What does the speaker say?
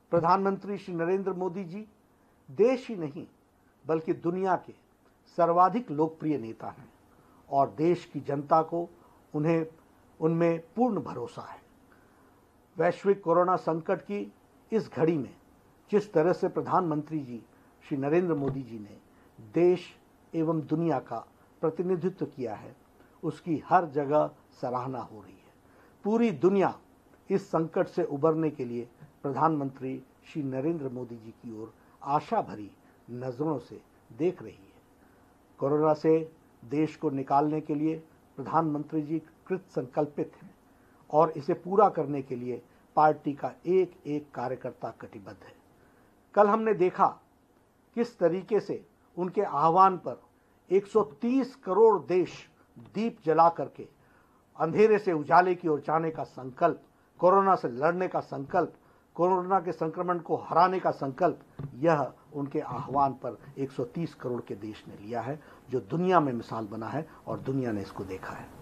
प्रधानमंत्री श्री नरेंद्र मोदी जी देश ही नहीं बल्कि दुनिया के सर्वाधिक लोकप्रिय नेता हैं और देश की जनता को उनमें पूर्ण भरोसा है। वैश्विक कोरोना संकट की इस घड़ी में जिस तरह से प्रधानमंत्री जी श्री नरेंद्र मोदी जी ने देश एवं दुनिया का प्रतिनिधित्व किया है, उसकी हर जगह सराहना हो रही है। पूरी दुनिया इस संकट से उबरने के लिए प्रधानमंत्री श्री नरेंद्र मोदी जी की ओर आशा भरी नजरों से देख रही है। कोरोना से देश को निकालने के लिए प्रधानमंत्री जी कृत संकल्पित हैं और इसे पूरा करने के लिए पार्टी का एक एक कार्यकर्ता कटिबद्ध है। कल हमने देखा किस तरीके से उनके आह्वान पर 130 करोड़ देश दीप जला करके अंधेरे से उजाले की ओर जाने का संकल्प, कोरोना से लड़ने का संकल्प, कोरोना के संक्रमण को हराने का संकल्प, यह उनके आह्वान पर 130 करोड़ के देश ने लिया है, जो दुनिया में मिसाल बना है और दुनिया ने इसको देखा है।